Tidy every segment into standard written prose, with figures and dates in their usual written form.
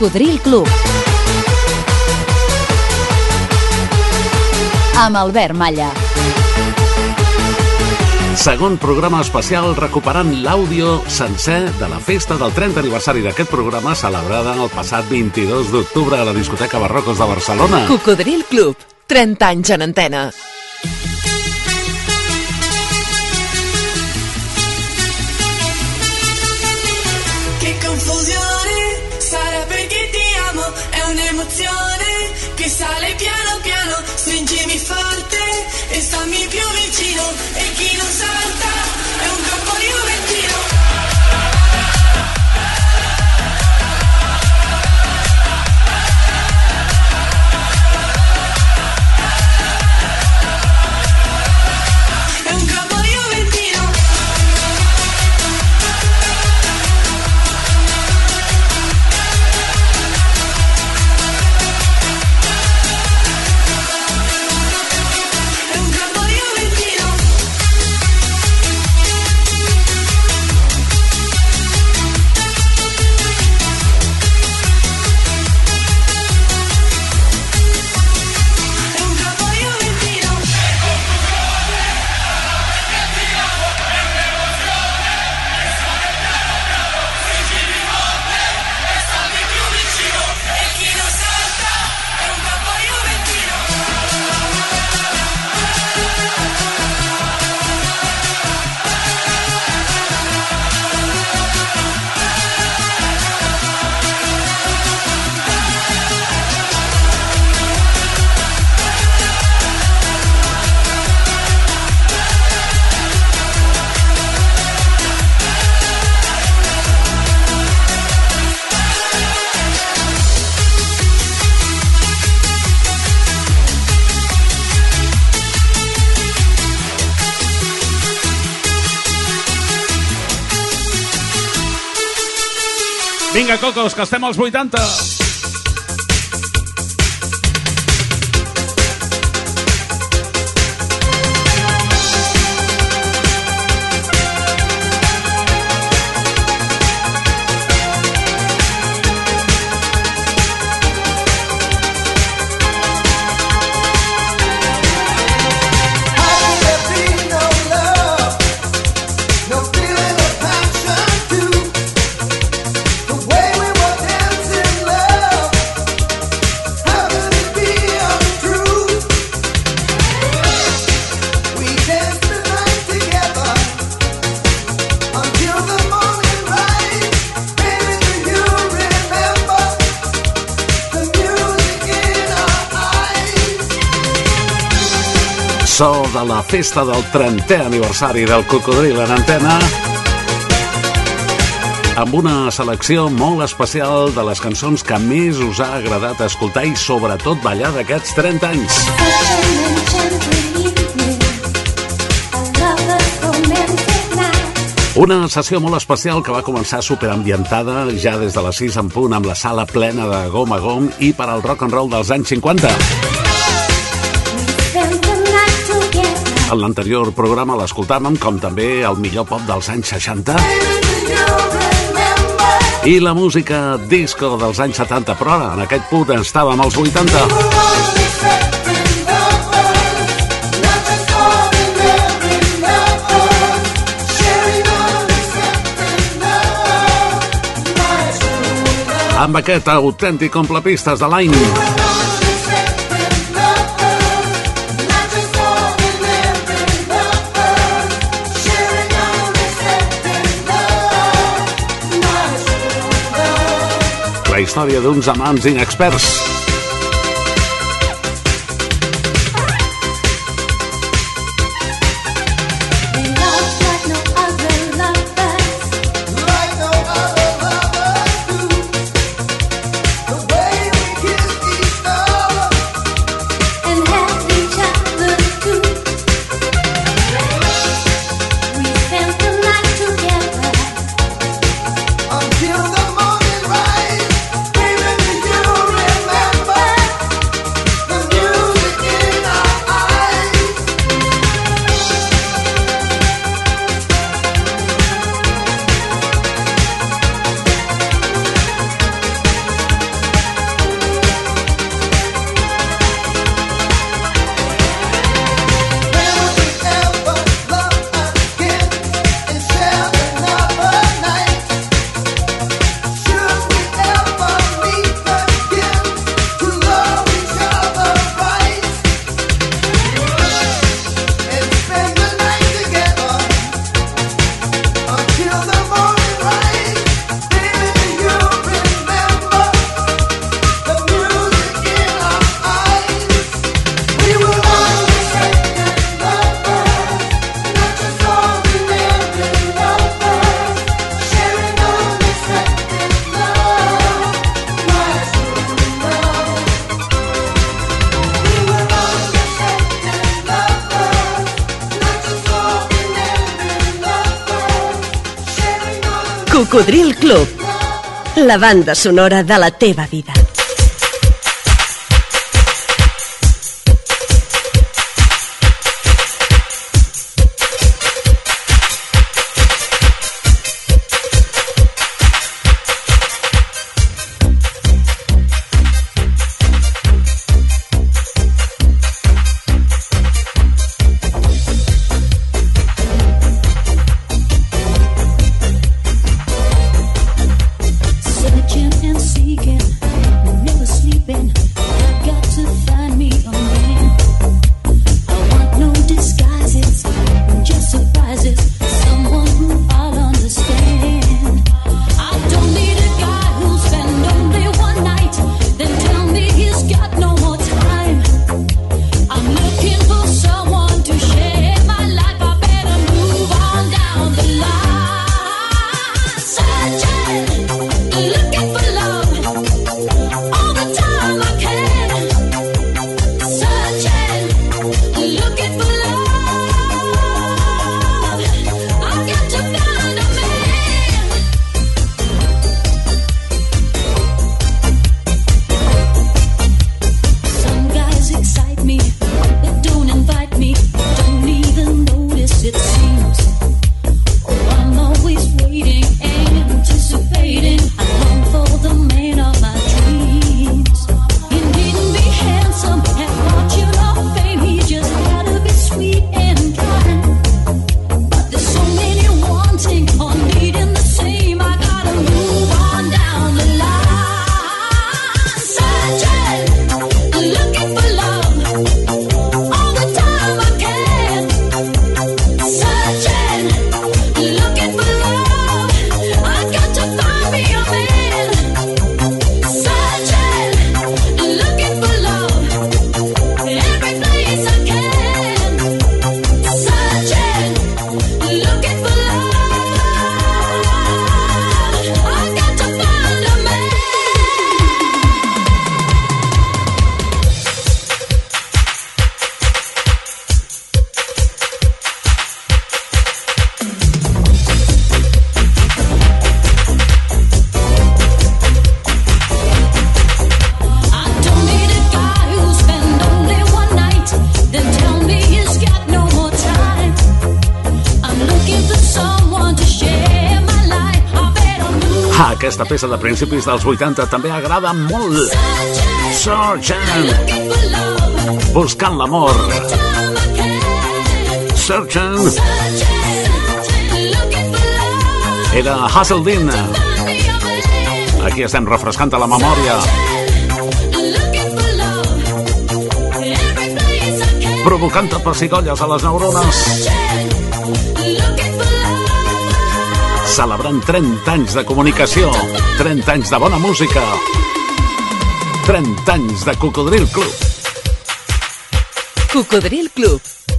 Cocodril Club. Amb Albert Malla. Segon programa especial recuperant l'àudio sencer de la festa del 30 aniversari d'aquest programa celebrada el passat 22 d'octubre a la discoteca Barrocos de Barcelona. Cocodril Club, 30 anys en antena. Che confusione, sarà perché ti amo, è un'emozione che sale piano piano, stringimi forte e stammi più vicino, e chi non salta è un campo juventino. È un campo juventino. Vinga, cocos, que estem als 80. So de la festa del 30è aniversari del Cocodril en antena, amb una selecció molt especial de les cançons que més us ha agradat escoltar i sobretot ballar d'aquests 30 anys. Una sessió molt especial que va començar superambientada ja des de les 6 en punt, amb la sala plena de gom a gom i per al rock and roll dels anys 50. En l'anterior programa l'escoltàvem, com també el millor pop dels anys 60 i la música disco dels anys 70, però ara, en aquest punt, estàvem als 80. Amb aquest autèntic omplapistes de l'any. La història d'uns amants inexperts. Until the morning rise, baby, do you remember? Cocodril Club, la banda sonora de la teva vida. Aquesta peça de principis dels 80 també agrada molt. Searching, buscant l'amor. Searching era Hazelden. Aquí estem refrescant a la memòria, provocant pessigolles a les neurones, celebrant 30 anys de comunicació, 30 anys de bona música, 30 anys de Cocodril Club. Cocodril Club.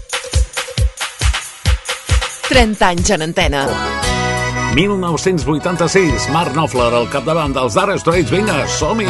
30 anys en antena. 1986, Mark Knopfler al capdavant dels Dire Straits. Vinga, som-hi!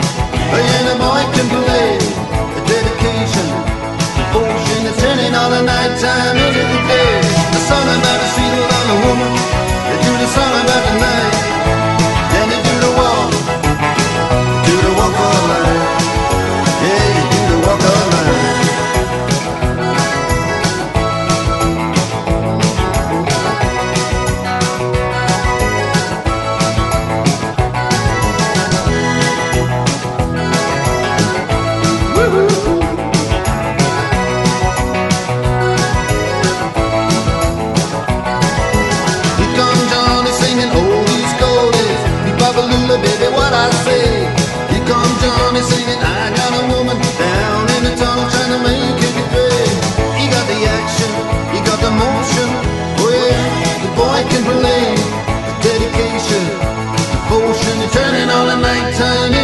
All the night.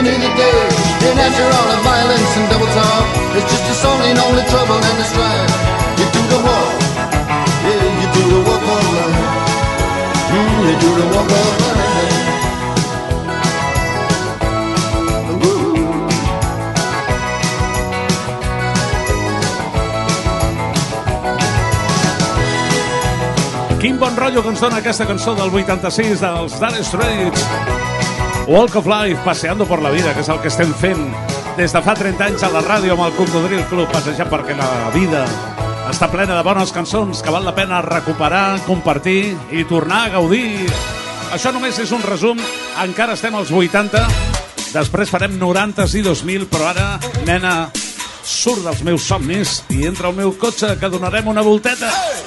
rainy the day. And after all the violence and double talk, it's just a song and only trouble and the strife. You do the walk, yeah, you do the walk of life. You do the walk of life. Quin bon rotllo que ens dona aquesta cançó del 86 dels Dire Straits. Walk of Life, paseando por la vida, que és el que estem fent des de fa 30 anys a la ràdio amb el Cocodril Club, passejant perquè la vida està plena de bones cançons que val la pena recuperar, compartir i tornar a gaudir. Això només és un resum, encara estem als 80, després farem 90s i 2000, però ara, nena, surt dels meus somnis i entra al meu cotxe que donarem una volteta.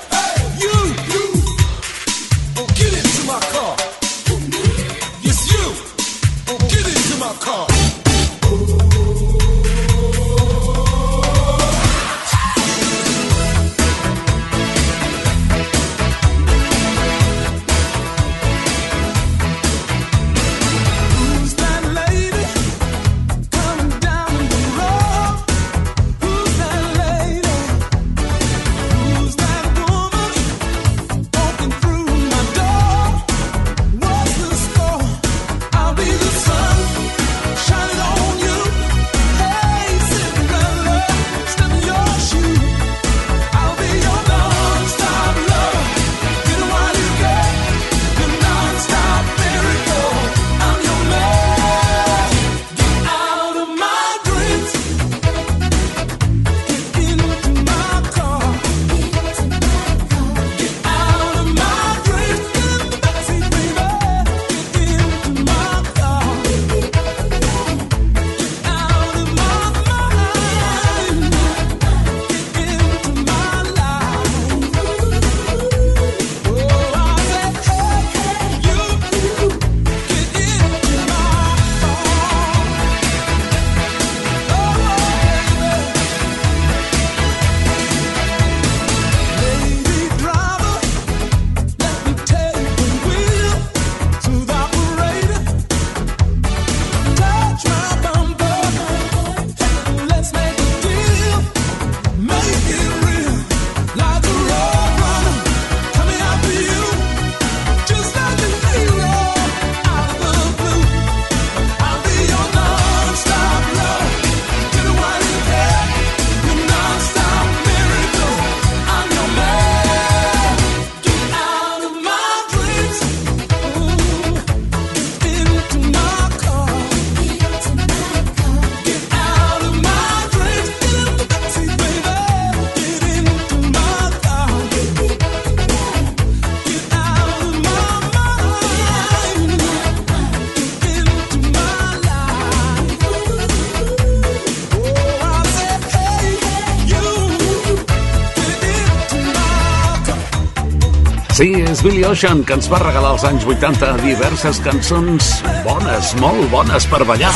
Sí, és Billy Ocean, que ens va regalar als anys 80 diverses cançons bones, molt bones per ballar.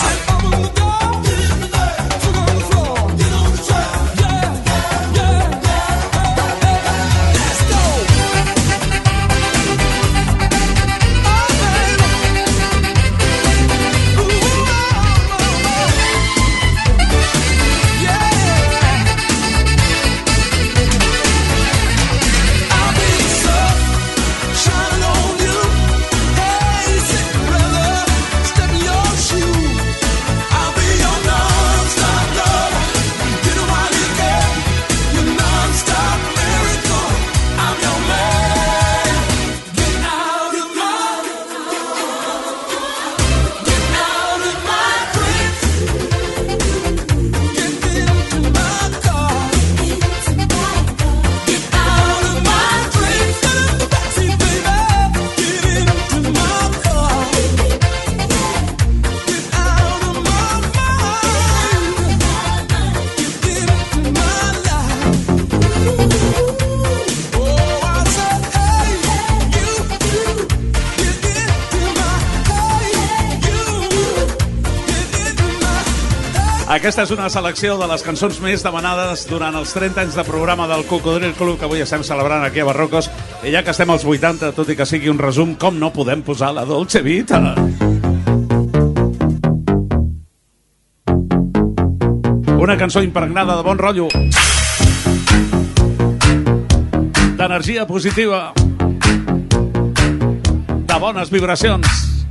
Aquesta és una selecció de les cançons més demanades durant els 30 anys de programa del Cocodril Club que avui estem celebrant aquí a Barrocos. I ja que estem als 80, tot i que sigui un resum, com no podem posar la Dolce Vita? Una cançó impregnada de bon rotllo, d'energia positiva, de bones vibracions.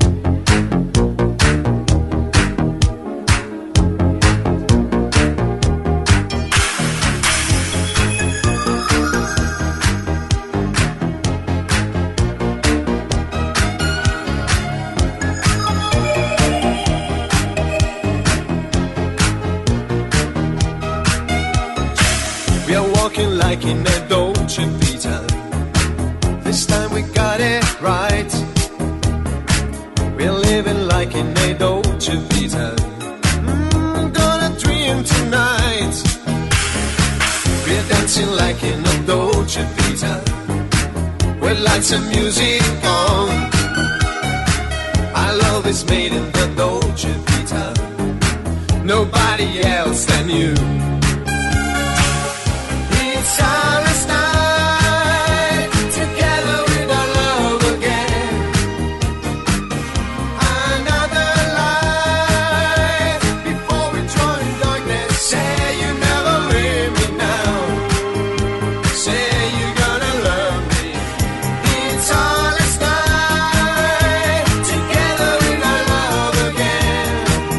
Like in a Dolce Vita, this time we got it right. We're living like in a Dolce Vita. Gonna dream tonight. We're dancing like in a Dolce Vita, with lights and music on. Our love is made in the Dolce Vita, nobody else than you. Silence night, together with our love again. Another life before we join darkness. Say you never leave me now. Say you're gonna love me. It's all this night, together with our love again.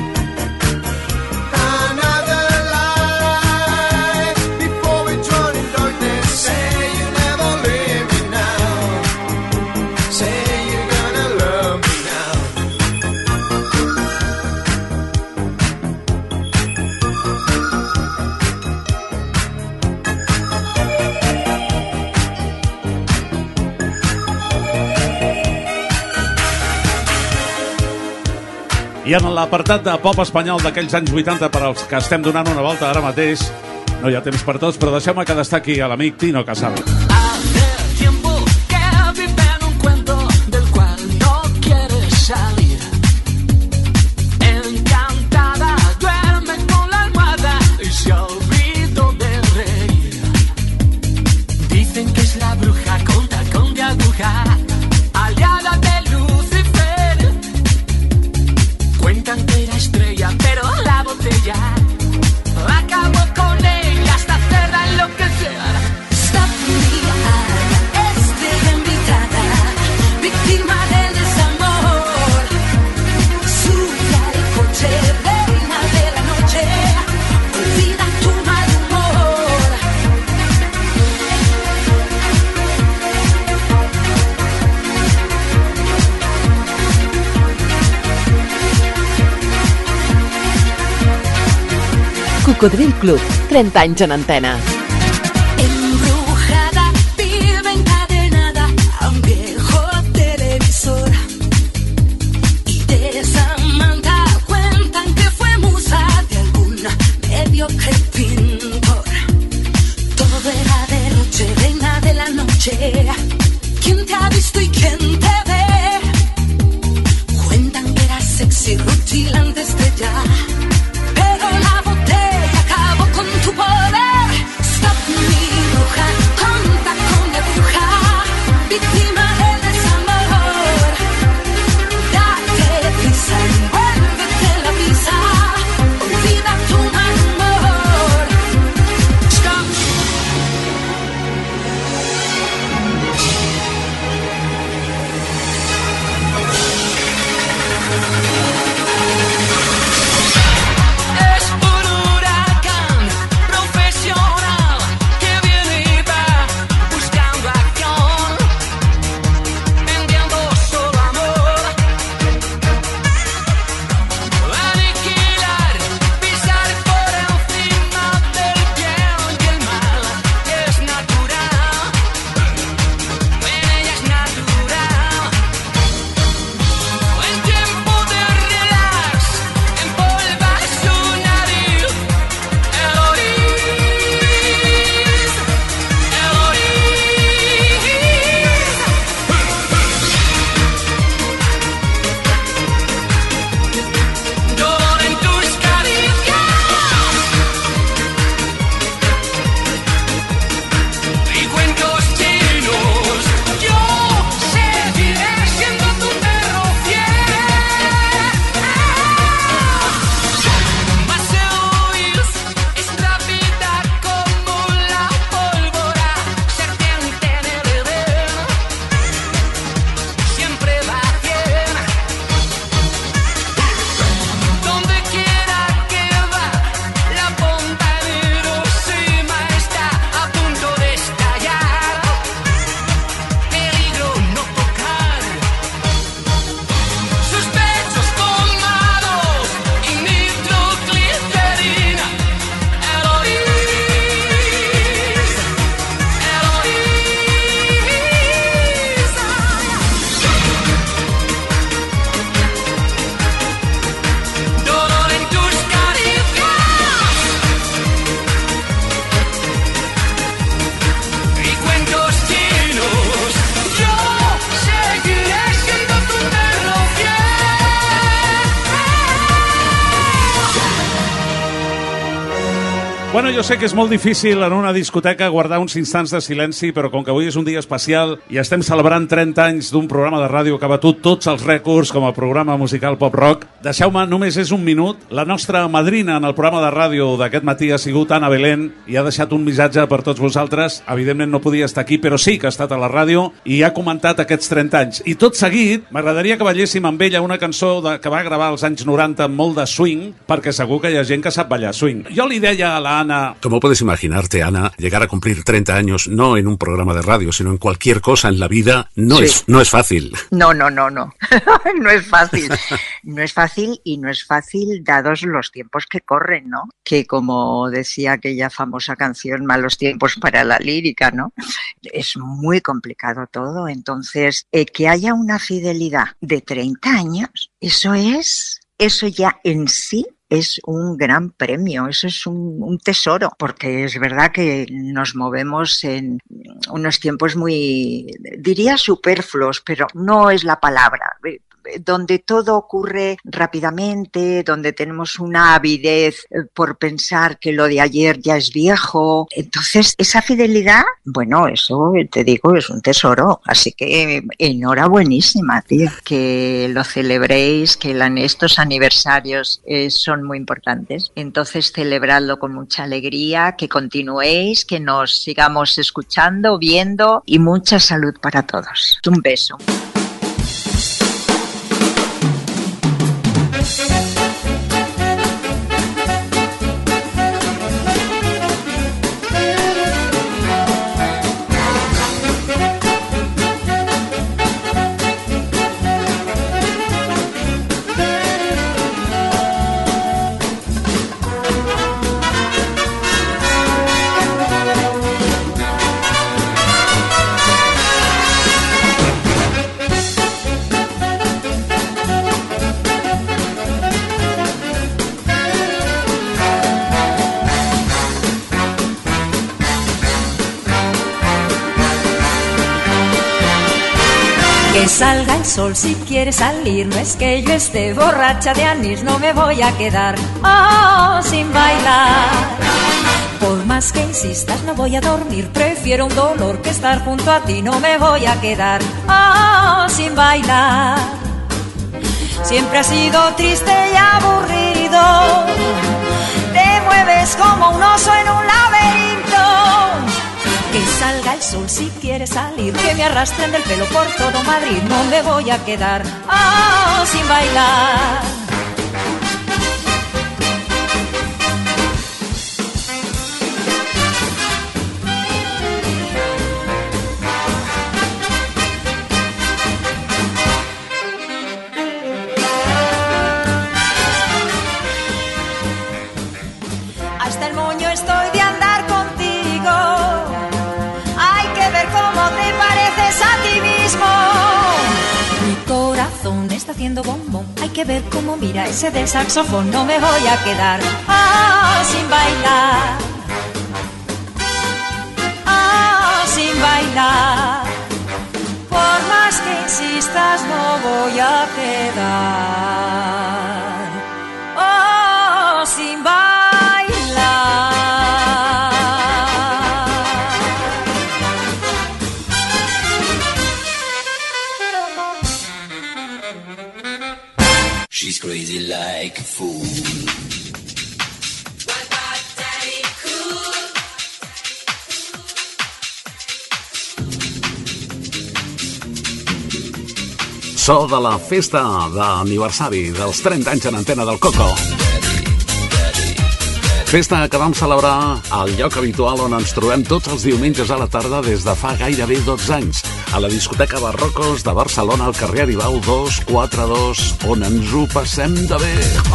Another life before we join. Say you never leave me now. Say you're gonna love me now. I en l'apartat de pop espanyol d'aquells anys 80 per als que estem donant una volta ara mateix, no hi ha temps per tots, però deixeu-me que destaqui a l'amic Tino Casal. Cocodril Club, 30 anys en antena. Embrujada, vive encadenada a un viejo televisor. Y de Samantha cuentan que fue musa de algún mediocre pintor. Todo era derroche, reina de la noche. ¿Quién te ha visto y quién te ve? Cuentan que eras sexy, rutilante, estrella. Pero la botella acabó con tu poder. Stop mi bruja, conta con la bruja, víctima del desamor. Date prisa, envuélvete la visa, olvida tu mal humor. Stop. Bueno, jo sé que és molt difícil en una discoteca guardar uns instants de silenci, però com que avui és un dia especial i estem celebrant 30 anys d'un programa de ràdio que ha batut tots els rècords com a programa musical pop-rock, deixeu-me, només és un minut. La nostra madrina en el programa de ràdio d'aquest matí ha sigut Anna Belén i ha deixat un missatge per tots vosaltres. Evidentment no podia estar aquí, però sí que ha estat a la ràdio i ha comentat aquests 30 anys. I tot seguit, m'agradaria que balléssim amb ella una cançó que va gravar als anys 90 amb molt de swing, perquè segur que hi ha gent que sap ballar swing. Jo li deia a la Ana... Como puedes imaginarte, Ana, llegar a cumplir 30 años no en un programa de radio, sino en cualquier cosa en la vida, no es fácil. No. No es fácil. No es fácil y no es fácil dados los tiempos que corren, ¿no? Que como decía aquella famosa canción, malos tiempos para la lírica, ¿no? Es muy complicado todo. Entonces, que haya una fidelidad de 30 años, eso ya en sí es un gran premio, eso es un tesoro, porque es verdad que nos movemos en unos tiempos muy, diría superfluos, pero no es la palabra, donde todo ocurre rápidamente, donde tenemos una avidez por pensar que lo de ayer ya es viejo. Entonces, esa fidelidad, bueno, eso te digo, es un tesoro. Así que enhorabuenísima, tío. Que lo celebréis, que estos aniversarios son muy importantes. Entonces, celebradlo con mucha alegría, que continuéis, que nos sigamos escuchando, viendo y mucha salud para todos. Un beso. Que salga el sol si quiere salir, no es que yo esté borracha de anís, no me voy a quedar sin bailar. Por más que insistas no voy a dormir, prefiero un dolor que estar junto a ti, no me voy a quedar sin bailar. Siempre has sido triste y aburrido, te mueves como un oso en un laberinto. Que salga el sol si quiere salir, que me arrastren del pelo por todo Madrid, no me voy a quedar sin bailar. Hasta el moño estoy de andar contigo, cómo te pareces a ti mismo. Mi corazón está haciendo bombón, hay que ver cómo mira ese del saxofón, no me voy a quedar sin bailar, sin bailar. Por más que insistas no voy a quedar sin bailar. She's crazy like a fool. So de la festa d'aniversari dels 30 anys en antena del Coco. Festa que vam celebrar al lloc habitual on ens trobem tots els diumenges a la tarda des de fa gairebé 12 anys, a la discoteca Barrocos de Barcelona, al carrer Aribau 242, on ens ho passem de bé.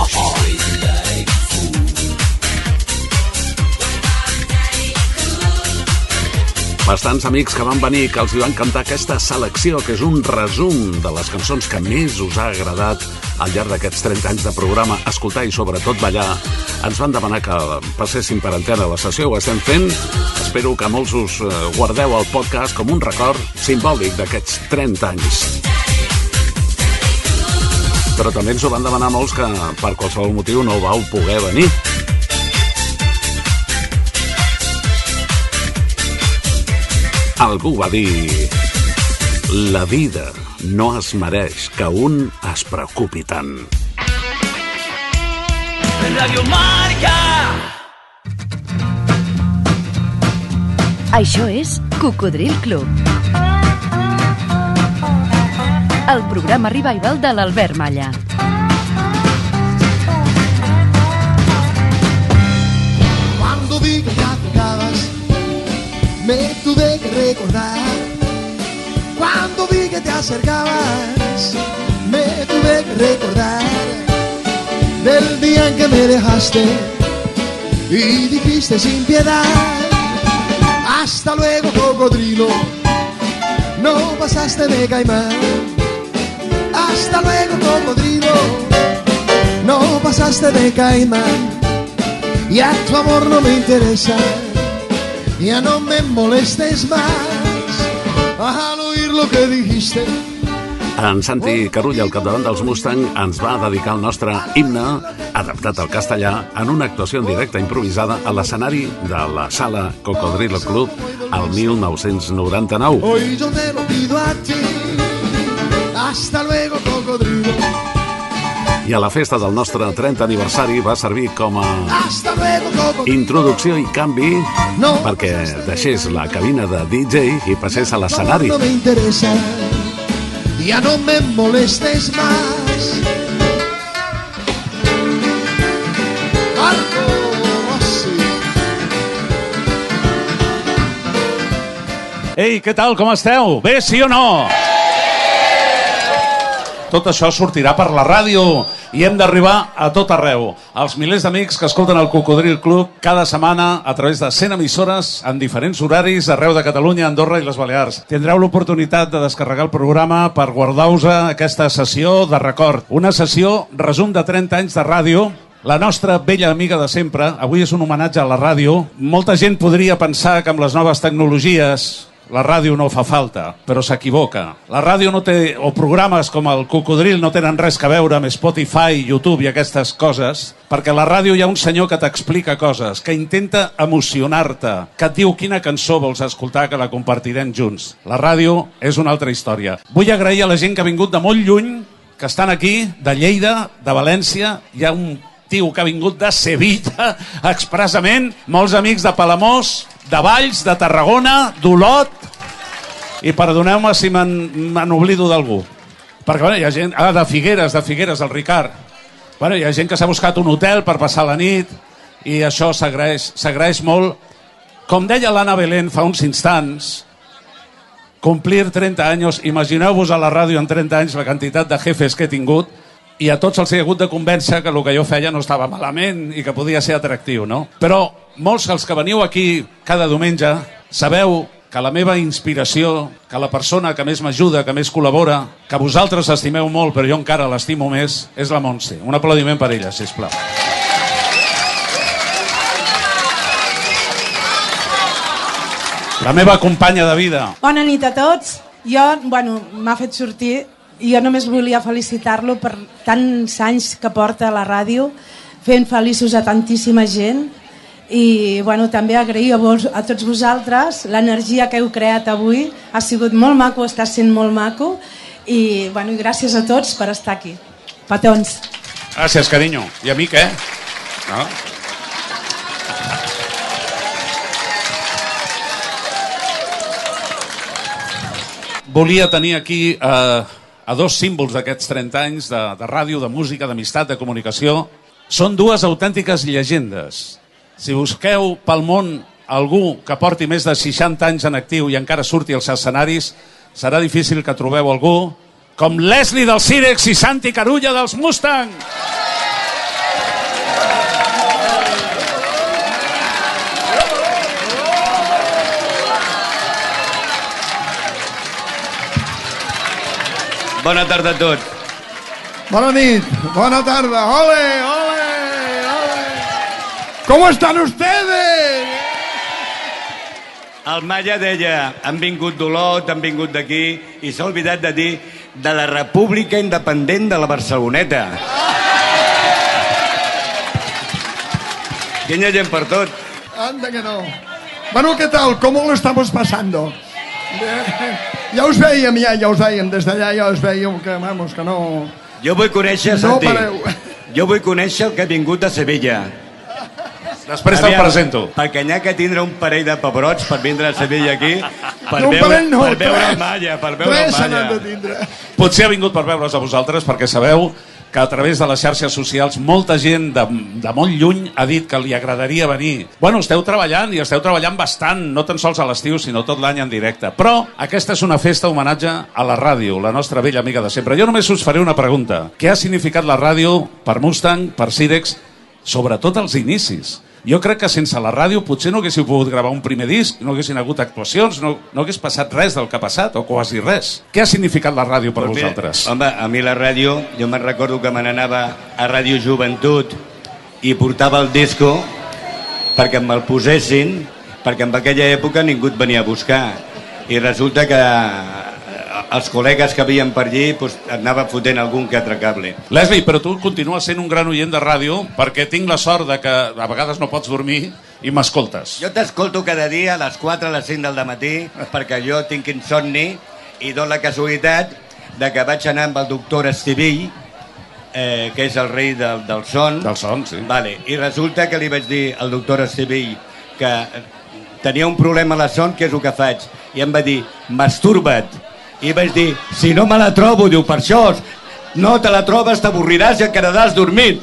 Bastants amics que van venir, que els hi van cantar aquesta selecció, que és un resum de les cançons que més us ha agradat al llarg d'aquests 30 anys de programa, escoltar i sobretot ballar. Ens van demanar que passéssim per antena la sessió, ho estem fent. Espero que molts us guardeu el podcast com un record simbòlic d'aquests 30 anys. Però també ens ho van demanar molts que per qualsevol motiu no vau poder venir. Algú va dir: la vida no es mereix que un es preocupi tant. Radio Marca. Això és Cocodril Club. El programa revival de l'Albert Malla. Cuando vi que ya tocabas, me tuve que recordar. Cuando vi que te acercabas, me tuve que recordar del día en que me dejaste y dijiste sin piedad: hasta luego, cocodrilo, no pasaste de caimán. Hasta luego, cocodrilo, no pasaste de caimán. Ya tu amor no me interesa, ya no me molestes más. Al oír lo que dijiste. En Santi Carulla, al capdavant dels Mustang, ens va dedicar el nostre himne, adaptat al castellà, en una actuació en directe improvisada a l'escenari de la sala Cocodrilo Club al 1999. Hoy yo te lo pido a ti. Hasta luego, cocodrilo. I a la festa del nostre 30 aniversari va servir com a Hasta luego, cocodrilo. introducció i canvi perquè deixés la cabina de DJ i passés a l'escenari. No me interesa, ya no me molestes más. Marco Rossi. Ei, què tal, com esteu? Bé, sí o no? Tot això sortirà per la ràdio i hem d'arribar a tot arreu. Els milers d'amics que escolten el Cocodril Club cada setmana a través de 100 emissores en diferents horaris arreu de Catalunya, Andorra i les Balears. Tindreu l'oportunitat de descarregar el programa per guardar-vos aquesta sessió de record. Una sessió resum de 30 anys de ràdio. La nostra vella amiga de sempre. Avui és un homenatge a la ràdio. Molta gent podria pensar que amb les noves tecnologies la ràdio no fa falta, però s'equivoca. La ràdio no té, o programes com el Cocodril no tenen res que veure amb Spotify, YouTube i aquestes coses, perquè a la ràdio hi ha un senyor que t'explica coses, que intenta emocionar-te, que et diu quina cançó vols escoltar, que la compartirem junts. La ràdio és una altra història. Vull agrair a la gent que ha vingut de molt lluny, que estan aquí, de Lleida, de València. Hi ha un tio que ha vingut de Sevilla expressament, molts amics de Palamós, de Valls, de Tarragona, d'Olot, i perdoneu-me si me'n oblido d'algú, perquè bueno, hi ha gent, de Figueres, el Ricard. Bueno, hi ha gent que s'ha buscat un hotel per passar la nit i això s'agraeix molt. Com deia l'Anna Belén fa uns instants, complir 30 anys, imagineu-vos a la ràdio en 30 anys la quantitat de jefes que he tingut, i a tots els he hagut de convèncer que el que jo feia no estava malament i que podia ser atractiu, no? Però molts dels que veniu aquí cada diumenge sabeu que la meva inspiració, que la persona que més m'ajuda, que més col·labora, que vosaltres estimeu molt, però jo encara l'estimo més, és la Montse. Un aplaudiment per ella, sisplau. La meva companya de vida. Bona nit a tots. M'ha fet sortir i jo només volia felicitar-lo per tants anys que porta a la ràdio, fent feliços a tantíssima gent i també agrair a tots vosaltres l'energia que heu creat avui. Ha sigut molt maco, està sent molt maco i gràcies a tots per estar aquí. Petons. Gràcies, carinyo. I amic, No? Volia tenir aquí a dos símbols d'aquests 30 anys de ràdio, de música, d'amistat, de comunicació. Són dues autèntiques llegendes. Si busqueu pel món algú que porti més de 60 anys en actiu i encara surti als escenaris, serà difícil que trobeu algú com Leslie del Cirex i Santi Carulla dels Mustang. Bona tarda a tots. Bona nit, bona tarda. ¡Ole, ole, ole! ¿Cómo están ustedes? El Malla deia, han vingut d'Olot, han vingut d'aquí, i s'ha oblidat de dir de la República Independent de la Barceloneta. Quina gent per tot. Anda que no. Bueno, ¿qué tal? ¿Cómo lo estamos pasando? Ja us veiem, des d'allà ja us veiem que, vamos, que no... Jo vull conèixer, Santi, jo vull conèixer el que ha vingut a Sevilla. Després te'l presento. Perquè n'hi ha que tindre un parell de pebrots per vindre a Sevilla aquí, per veure el Malla, per veure el Malla. Potser ha vingut per veure's a vosaltres, perquè sabeu que a través de les xarxes socials molta gent de molt lluny ha dit que li agradaria venir. Bueno, esteu treballant, i esteu treballant bastant, no tan sols a l'estiu, sinó tot l'any en directe. Però aquesta és una festa homenatge a la ràdio, la nostra vella amiga de sempre. Jo només us faré una pregunta. Què ha significat la ràdio per Mustang, per Sirex, sobretot als inicis? Jo crec que sense la ràdio potser no haguéssiu pogut gravar un primer disc, no haguessin hagut actuacions, no hagués passat res del que ha passat, o quasi res. Què ha significat la ràdio per vosaltres? Home, a mi la ràdio, jo me'n recordo que me n'anava a Ràdio Joventut i portava el disco perquè me'l posessin, perquè en aquella època ningú et venia a buscar. I resulta que els col·legues que havien per allí anava fotent algun que altre cable. Leslie, però tu continues sent un gran oient de ràdio perquè tinc la sort de que a vegades no pots dormir i m'escoltes. Jo t'escolto cada dia a les 4 a les 5 del matí perquè jo tinc insomni i dono la casualitat de que vaig anar amb el doctor Estivill, que és el rei del son. Del son, sí. Vale. I resulta que li vaig dir al doctor Estivill que tenia un problema a la son, què és el que faig? I em va dir, masturba't. I vaig dir, si no me la trobo, diu, per això, no te la trobes, t'avorriràs i et quedaràs dormit.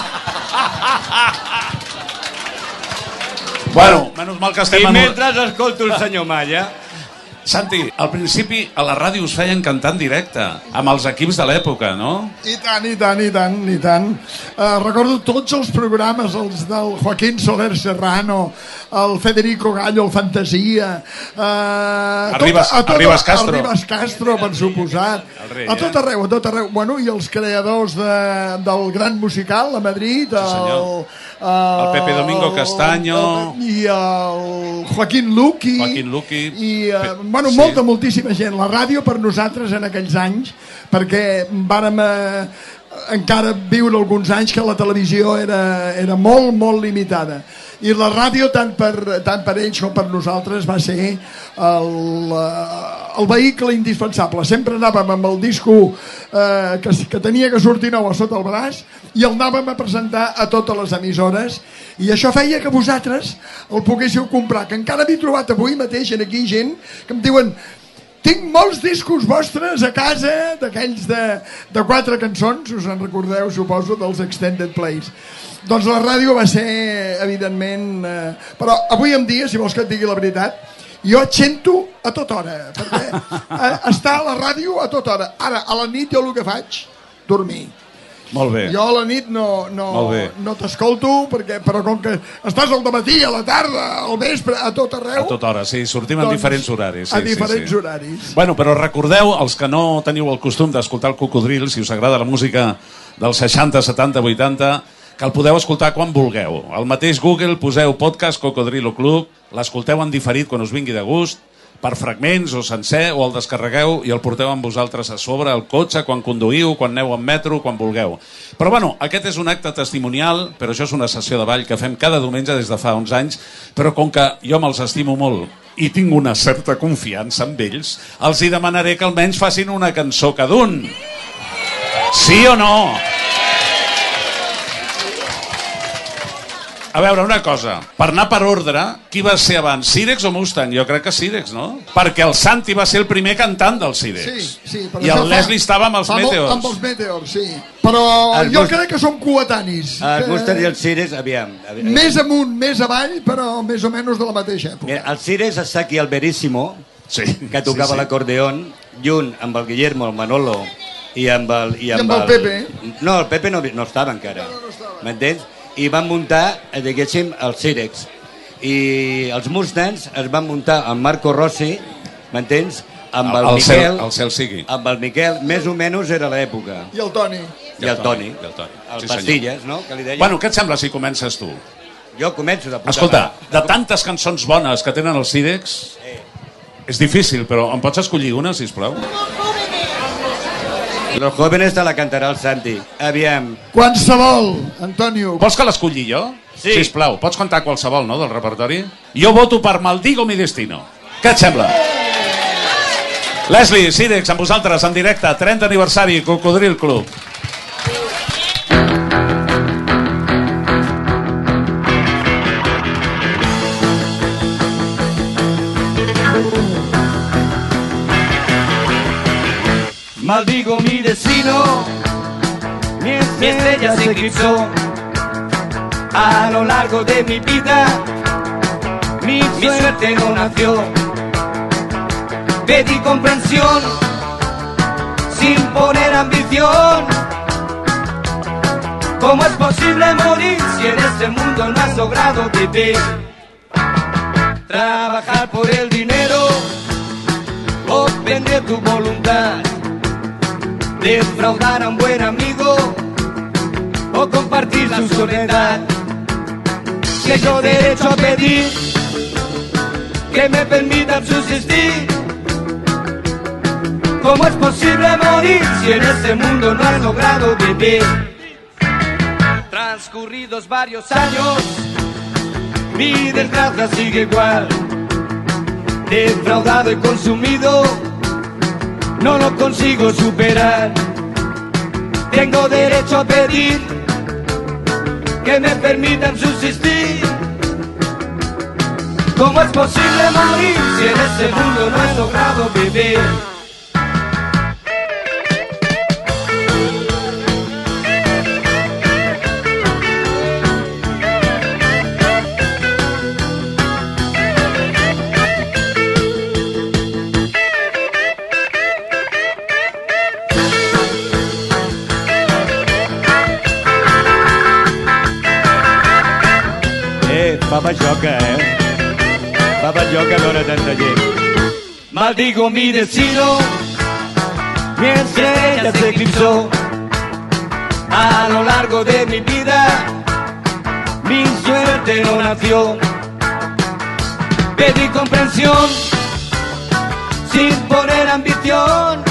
Bueno, menys mal que estem... I mentre escolto el senyor Malla... Santi, al principi a la ràdio us feien cantar en directe, amb els equips de l'època, no? I tant. Recordo tots els programes, els del Joaquín Soler Serrano, el Federico Gallo, el Fantasia... Arribas Castro. Arribas Castro, per suposat. A tot arreu. Bueno, i els creadors del gran musical a Madrid, el Pepe Domingo Castaño i el Joaquín Luqui i bueno, moltíssima gent. La ràdio per nosaltres en aquells anys, perquè vàrem encara viure alguns anys que la televisió era molt limitada, i la ràdio tant per ells com per nosaltres va ser el vehicle indispensable. Sempre anàvem amb el disco que tenia que sortir nou a sota el braç i el anàvem a presentar a totes les emissores, i això feia que vosaltres el poguéssiu comprar, que encara m'he trobat avui mateix aquí gent que em diuen: tinc molts discos vostres a casa, d'aquells de 4 cançons, us en recordeu, suposo, dels Extended Plays. Doncs la ràdio va ser, evidentment... Però avui en dia, si vols que et digui la veritat, jo et sento a tota hora, perquè està a la ràdio a tota hora. Ara, a la nit jo el que faig, dormir. Molt bé. Jo a la nit no t'escolto, però com que estàs al dematí, a la tarda, al vespre, a tot arreu... A tota hora, sí, sortim en diferents horaris. A diferents horaris. Bueno, però recordeu, els que no teniu el costum d'escoltar el Cocodril, si us agrada la música dels 60, 70, 80, que el podeu escoltar quan vulgueu. Al mateix Google poseu podcast Cocodrilo Club, l'escolteu en diferit quan us vingui de gust, per fragments o sencer, o el descarregueu i el porteu amb vosaltres a sobre, al cotxe, quan conduïu, quan aneu en metro, quan vulgueu. Però bueno, aquest és un acte testimonial, però això és una sessió de ball que fem cada diumenge des de fa uns anys, però com que jo me'ls estimo molt i tinc una certa confiança en ells, els hi demanaré que almenys facin una cançó cada un. Sí o no? A veure, una cosa, per anar per ordre, qui va ser abans, Sirex o Mustang? Jo crec que Sirex, no? Perquè el Santi va ser el primer cantant del Sirex. Sí, i el Leslie estava amb els Meteors. Amb els Meteors, sí. Però jo crec que són coetanis. El Mustang i el Sirex, aviam. Més amunt, més avall, però més o menys de la mateixa època. Mira, el Sirex està aquí al Veríssimo, que tocava l'acordeón, junt amb el Guillermo, el Manolo i amb el Pepe. No, el Pepe no estava encara. M'entens? I van muntar, diguéssim, el Sirex. I els Mustangs es van muntar amb Marco Rossi, m'entens? Amb el Miquel. El cel sigui. Amb el Miquel, més o menys era l'època. I el Toni. I el Toni. El Pastilles, no? Que li deia. Bueno, què et sembla si comences tu? Jo començo de puta. Escolta, de tantes cançons bones que tenen els Sirex, és difícil, però em pots escollir una, sisplau? Los jóvenes te la cantarà el Santi. Aviam. Qualsevol, Antonio. Vols que l'escolli jo? Sí. Sisplau, pots cantar qualsevol, no, del repertori? Jo voto per Maldigo mi destino. Què et sembla? Leslie, Sírex, amb vosaltres, en directe, 30 aniversari, Cocodril Club. Maldigo mi destino, mi estrella se eclipsó. A lo largo de mi vida, mi suerte no nació. Pedí comprensión, sin poner ambición. ¿Cómo es posible morir si en este mundo no has logrado vivir? Trabajar por el dinero o vender tu voluntad. Defraudar a un buen amigo o compartir su soledad. Tengo derecho a pedir que me permitan subsistir. ¿Cómo es posible morir si en este mundo no has logrado vivir? Transcurridos varios años, mi desgracia sigue igual. Defraudado y consumido, no lo consigo superar. Tengo derecho a pedir que me permitan subsistir. ¿Cómo es posible morir si en este mundo no he logrado vivir? Fa bajoca, Fa bajoca veure tanta gent. Maldigo mi destino, mi estrella se eclipsó. A lo largo de mi vida, mi suerte no nació. Pedí comprensión, sin poner ambición.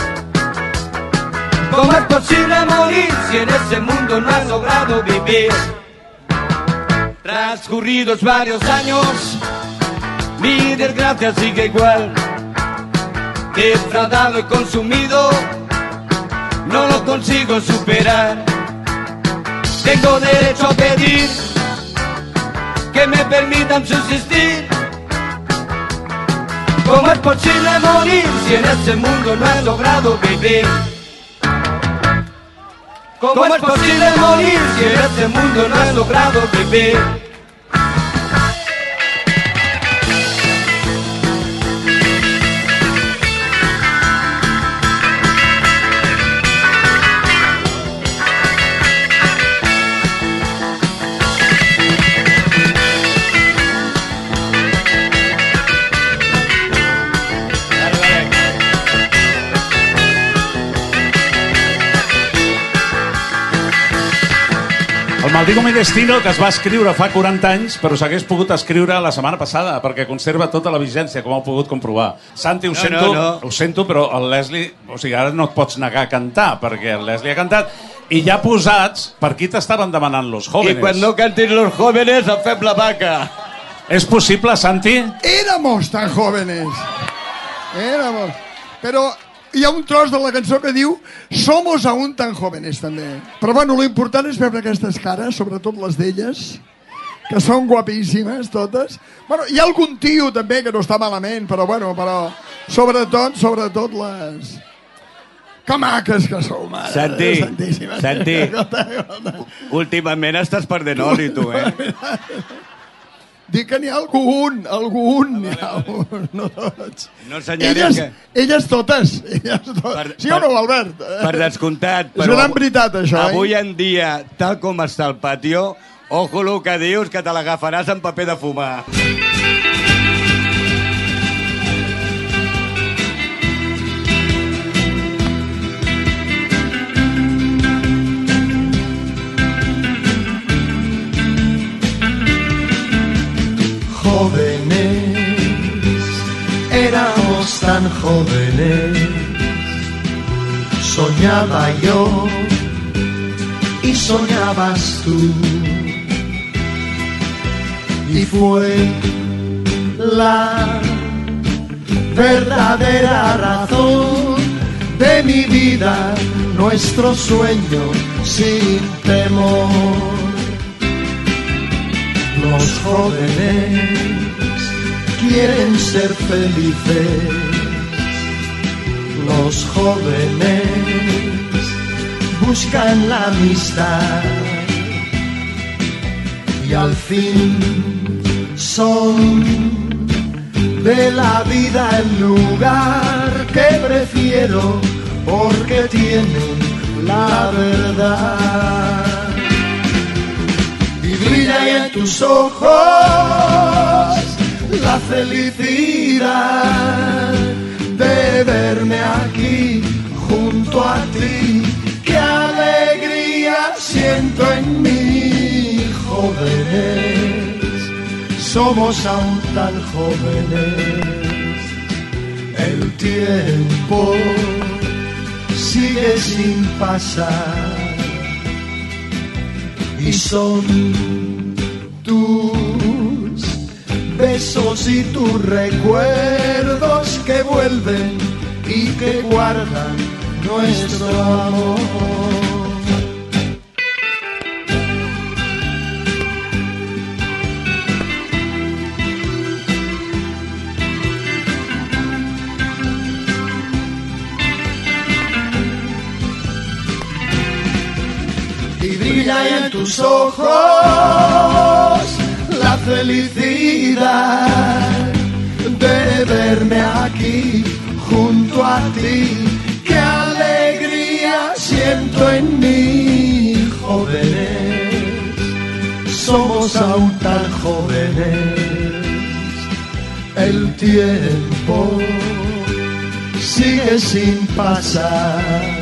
¿Cómo es posible morir si en este mundo no has logrado vivir? Transcurridos varios años, mi desgracia sigue igual. Defraudado y consumido, no lo consigo superar. Tengo derecho a pedir que me permitan subsistir. ¿Cómo es posible morir si en este mundo no has logrado vivir? ¿Cómo es posible morir si en este mundo no has logrado vivir? El Maldigo mi destino, que es va escriure fa 40 anys, però s'hagués pogut escriure la setmana passada, perquè conserva tota la vigència, com heu pogut comprovar. Santi, ho sento, però el Leslie, o sigui, ara no et pots negar a cantar, perquè el Leslie ha cantat, i ja posats, per qui t'estaven demanant los jóvenes? I quan no cantin los jóvenes, el fem la vaca. És possible, Santi? Éramos tan jóvenes. Éramos. Però hi ha un tros de la cançó que diu Somos aún tan jóvenes, també. Però bueno, lo important és veure aquestes cares, sobretot les d'elles, que són guapíssimes totes. Bueno, hi ha algun tio també que no està malament, però bueno, sobretot les... Que maques que sou, mare. Santi, últimament estàs perdent oli, tu, Dic que n'hi ha algun, no tots. No senyaries que... Elles totes. Sí o no, Albert? Per descomptat, però... És gran veritat, això, avui en dia, tal com està el patio, ojo el que dius, que te l'agafaràs en paper de fumar. Jóvenes, éramos tan jóvenes, soñaba yo y soñabas tú, y fue la verdadera razón de mi vida, nuestro sueño sin temor. Los jóvenes quieren ser felices, los jóvenes buscan la amistad y al fin son de la vida el lugar que prefiero porque tienen la verdad. Y brilla en tus ojos la felicidad de verme aquí junto a ti. Qué alegría siento en mí, jóvenes, somos aún tan jóvenes. El tiempo sigue sin pasar y son tus besos y tus recuerdos que vuelven y que guardan nuestro amor. Y brilla en tus ojos la felicidad de verme aquí junto a ti. Qué alegría siento en mí, jóvenes, somos aún tan jóvenes. El tiempo sigue sin pasar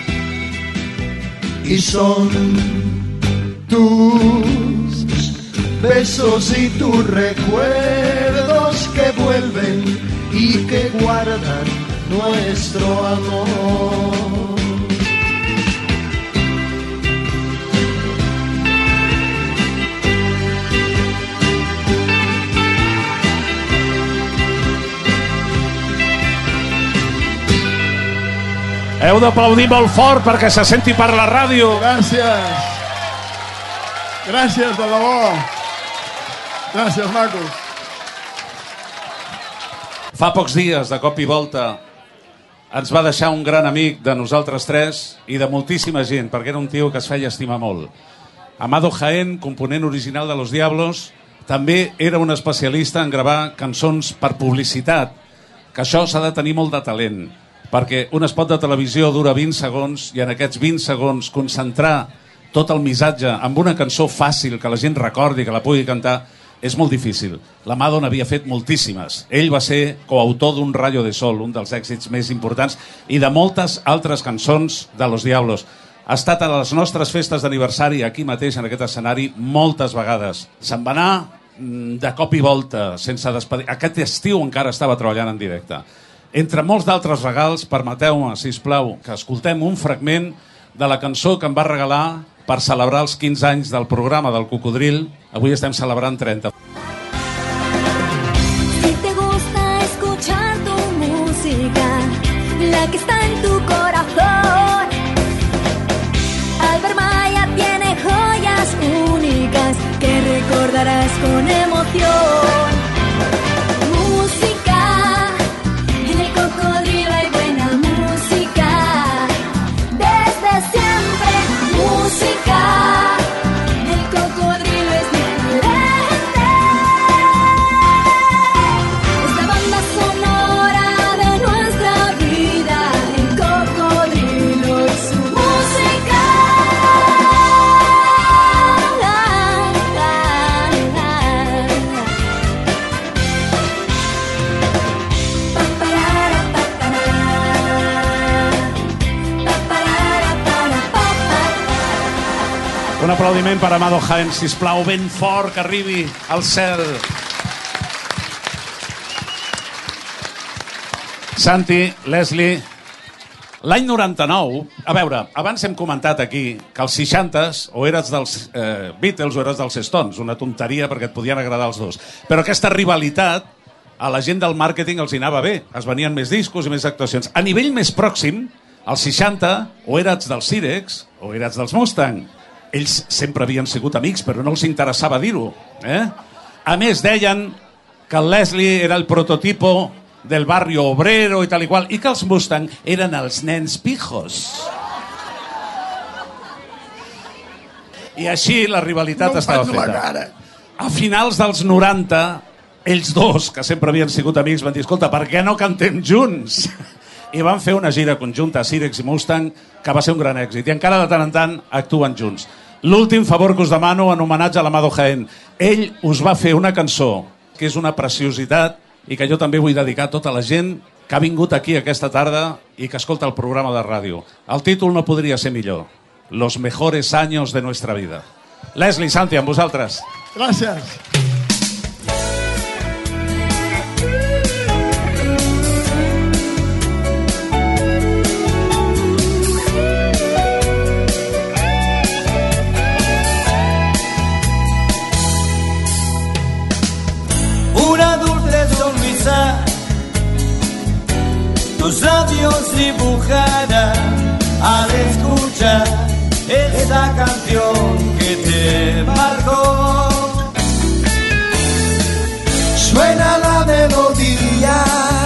y son tus besos y tus recuerdos que vuelven y que guardan nuestro amor. Heu d'aplaudir molt fort perquè se senti per la ràdio. Gràcies. Gràcies, de debò. Gràcies, macos. Fa pocs dies, de cop i volta, ens va deixar un gran amic de nosaltres tres i de moltíssima gent, perquè era un tio que es feia estimar molt. Amado Jaén, component original de Los Diablos, també era un especialista en gravar cançons per publicitat, que això s'ha de tenir molt de talent, perquè un spot de televisió dura 20 segons i en aquests 20 segons concentrar tot el missatge amb una cançó fàcil que la gent recordi, que la pugui cantar, és molt difícil. L'Amado n'havia fet moltíssimes. Ell va ser coautor d'un Rayo de Sol, un dels èxits més importants, i de moltes altres cançons de Los Diablos. Ha estat a les nostres festes d'aniversari, aquí mateix, en aquest escenari, moltes vegades. Se'n va anar de cop i volta, sense despedir. Aquest estiu encara estava treballant en directe. Entre molts d'altres regals, permeteu-me, sisplau, que escoltem un fragment de la cançó que em va regalar per celebrar els 15 anys del programa del Cocodril. Avui estem celebrant 30. Si te gusta escuchar tu música, la que está en tu corazón, Albert Maya tiene joyas únicas que recordarás con emoción. Música, en el Cocodrilo hay buena música, desde siempre música, el Cocodrilo es diferente. Es la banda sonora de nuestra vida, el Cocodrilo y su música. Un aplaudiment per Amado Jaén, sisplau, ben fort, que arribi al cel. Santi, Leslie, l'any 99, a veure, abans hem comentat aquí que als 60s o eres dels Beatles o eres dels Stones, una tonteria perquè et podien agradar els dos. Però aquesta rivalitat a la gent del màrqueting els hi anava bé, es venien més discos i més actuacions. A nivell més pròxim, als 60, o eres dels Sirex o eres dels Mustang. Ells sempre havien sigut amics, però no els interessava dir-ho. A més, deien que el Leslie era el prototipo del barrio obrero i tal i qual, i que els Mustang eren els nens pijos. I així la rivalitat estava feta. A finals dels 90, ells dos, que sempre havien sigut amics, van dir, escolta, per què no cantem junts? I van fer una gira conjunta, Sirex i Mustang, que va ser un gran èxit. I encara de tant en tant actuen junts. L'últim favor que us demano en homenatge a l'Amado Jaén. Ell us va fer una cançó que és una preciositat i que jo també vull dedicar a tota la gent que ha vingut aquí aquesta tarda i que escolta el programa de ràdio. El títol no podria ser millor. Los mejores años de nuestra vida. Leslie, Santi, amb vosaltres. Gràcies. Una dulce sonrisa, tus labios dibujarán al escuchar esa canción que te marcó. Suena la melodía,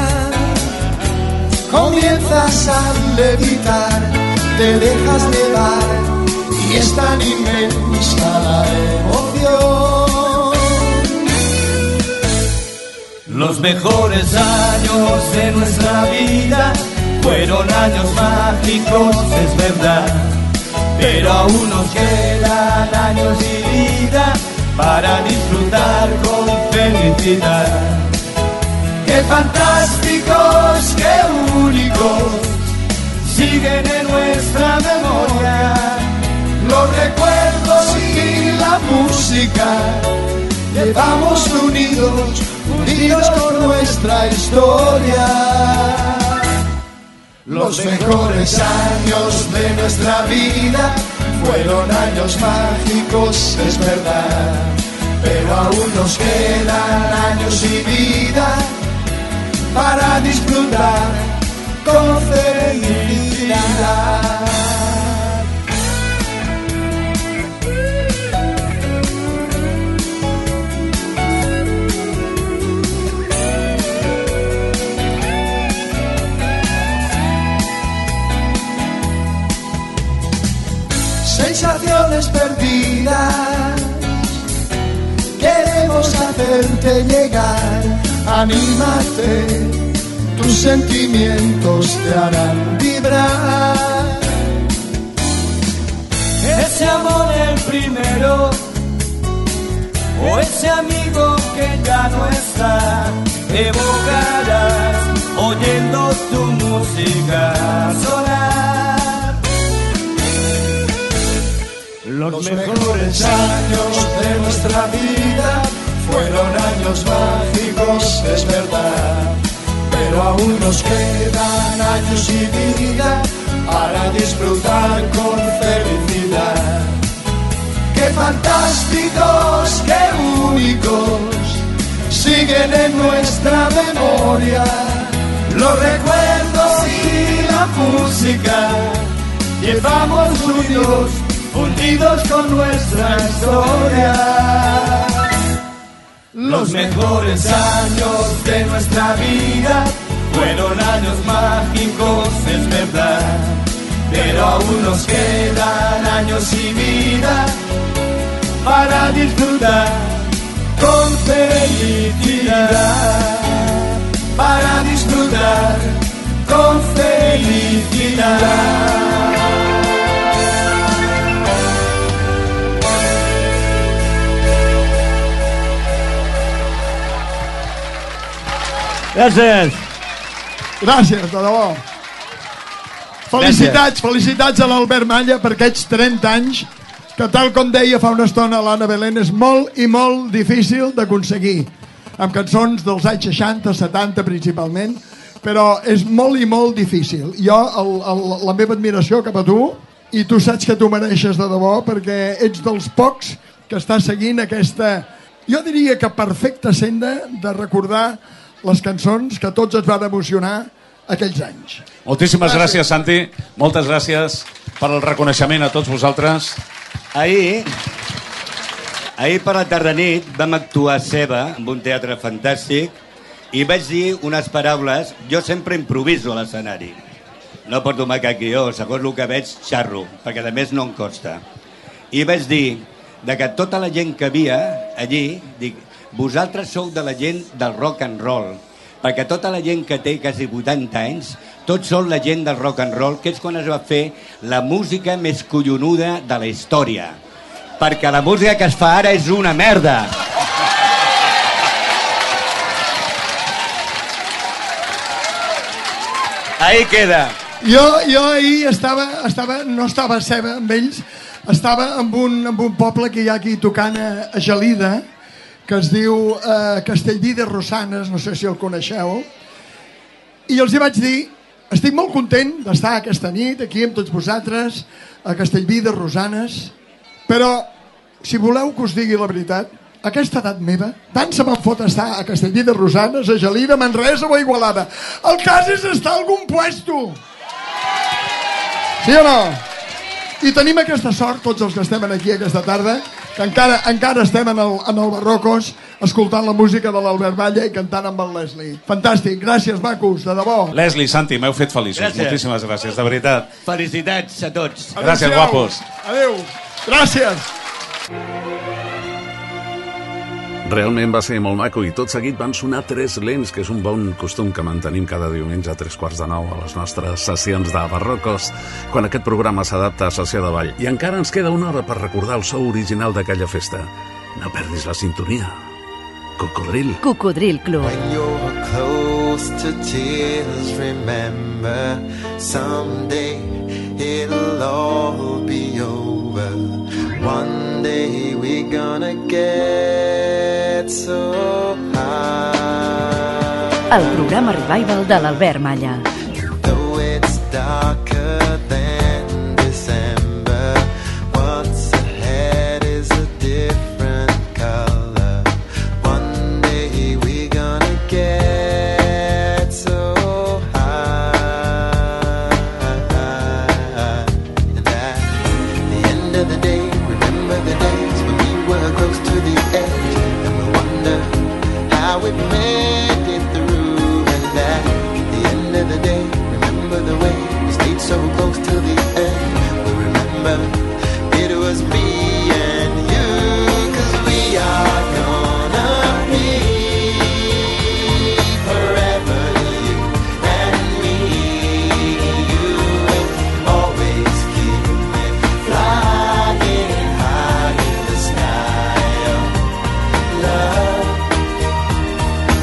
comienzas a levitar, te dejas llevar y es tan inmensa la emoción. Los mejores años de nuestra vida fueron años mágicos, es verdad, pero aún nos quedan años y vida para disfrutar con felicidad. Qué fantásticos, qué únicos, siguen en nuestra memoria los recuerdos y la música. Llevamos unidos con nuestra historia. Los mejores años de nuestra vida fueron años mágicos, es verdad, pero aún nos quedan años y vida para disfrutar con felicidad. Sensaciones perdidas, queremos hacerte llegar, anímate, tus sentimientos te harán vibrar. Ese amor el primero, o ese amigo que ya no está, evocarás oyendo tu música sonar. Los mejores años de nuestra vida fueron años mágicos, es verdad, pero aún nos quedan años y vida para disfrutar con felicidad. Qué fantásticos, qué únicos, siguen en nuestra memoria los recuerdos y la música. Llevamos unidos con nuestra historia. Los mejores años de nuestra vida fueron años mágicos, es verdad, pero aún nos quedan años y vida para disfrutar con felicidad, para disfrutar con felicidad. Gràcies. Gràcies, de debò. Felicitats a l'Albert Malla per aquests 30 anys que, tal com deia fa una estona l'Anna Belén, és molt i molt difícil d'aconseguir, amb cançons dels anys 60, 70 principalment, però és molt i molt difícil. Jo, la meva admiració cap a tu, i tu saps que tu mereixes de debò, perquè ets dels pocs que està seguint aquesta, jo diria que perfecta senda de recordar les cançons que tots ens van emocionar aquells anys. Moltíssimes gràcies, Santi. Moltes gràcies per el reconeixement a tots vosaltres. Ahir per la tardanit vam actuar a Seva, en un teatre fantàstic, i vaig dir unes paraules. Jo sempre improviso a l'escenari. No porto mai cap guió, segons el que veig, xarro, perquè a més no em costa. I vaig dir que tota la gent que havia allí, dic, vosaltres sou de la gent del rock and roll, perquè tota la gent que té quasi 80 anys, tots són la gent del rock and roll, que és quan es va fer la música més collonuda de la història. Perquè la música que es fa ara és una merda. Ahí queda. Jo ahir no estava a Seva amb ells, estava en un poble que hi ha aquí tocant a Gelida, que es diu Castellví de Rosanes, no sé si el coneixeu, i els hi vaig dir, estic molt content d'estar aquesta nit aquí amb tots vosaltres, a Castellví de Rosanes, però si voleu que us digui la veritat, aquesta edat meva, tant se me'n fot estar a Castellví de Rosanes, a Gelida, Manresa o a Igualada. El cas és estar a algun puesto. Sí o no? I tenim aquesta sort, tots els que estem aquí aquesta tarda, que encara estem en el Barrocos, escoltant la música de l'Albert Batlle i cantant amb el Leslie. Fantàstic, gràcies, macos, de debò. Leslie, Santi, m'heu fet feliços. Gràcies. Moltíssimes gràcies, de veritat. Felicitats a tots. Gràcies, guapos. Adéu. Gràcies. Realment va ser molt maco i tot seguit van sonar 3 lents, que és un bon costum que mantenim cada diumenge a 9:45 a les nostres sessions de Barrocos, quan aquest programa s'adapta a sessió de ball. I encara ens queda una hora per recordar el so original d'aquella festa. No perdis la sintonia. Cocodril. Cocodril Club. When you're close to tears, remember someday it'll all be over. One day we're gonna get so high. El programa Revival de l'Albert Malla. Though it's darker than December, what's ahead is a different color. One day we're gonna get so high. And at the end of the day, remember the days when we were close to the edge, and we wonder how it made it through. And at the end of the day, remember the way we stayed so close till the end. We remember it was me and you, 'cause we are gonna be forever, you and me. You will always keep me flying high in the sky of love.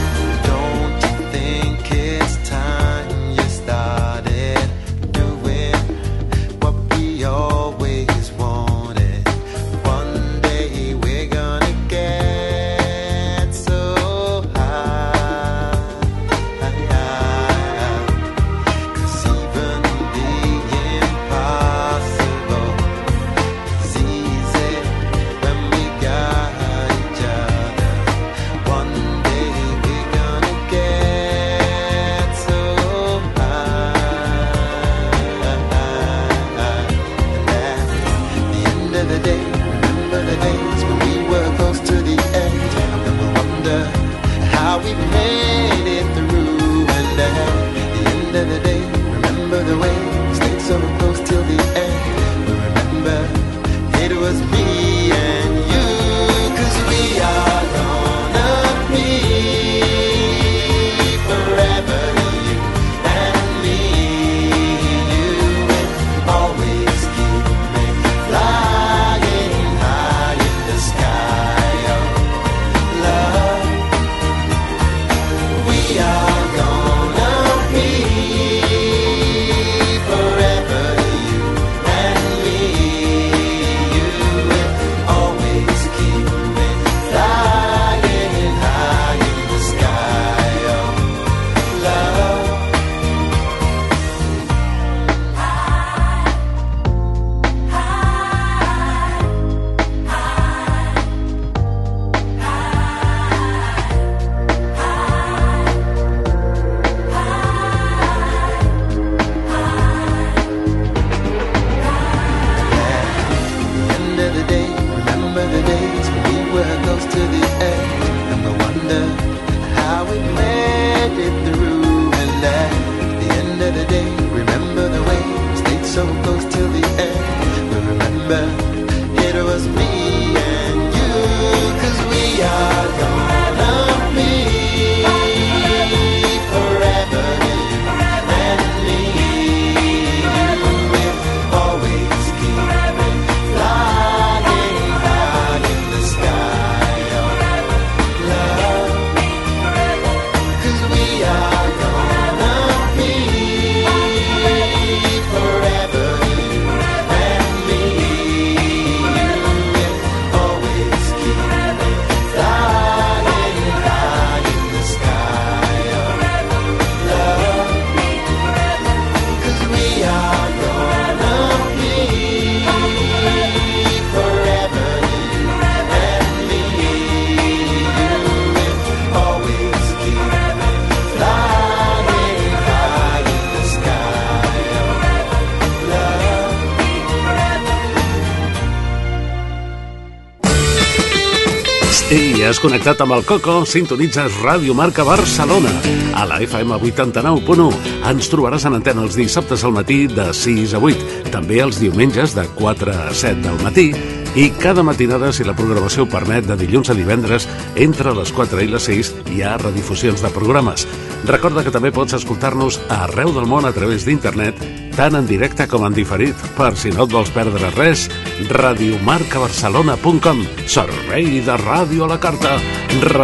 I has connectat amb el Coco, sintonitzes Ràdio Marca Barcelona. A la FM 89.1 ens trobaràs en antena els dissabtes al matí de 6 a 8, també els diumenges de 4 a 7 del matí i cada matinada, si la programació ho permet, de dilluns a divendres, entre les 4 i les 6 hi ha redifusions de programes. Recorda que també pots escoltar-nos arreu del món a través d'internet, tant en directe com en diferit. Per si no et vols perdre res, radiomarcabarcelona.com. Servei de ràdio a la carta.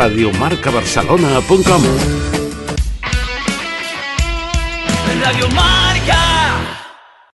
radiomarcabarcelona.com. Radio Marca.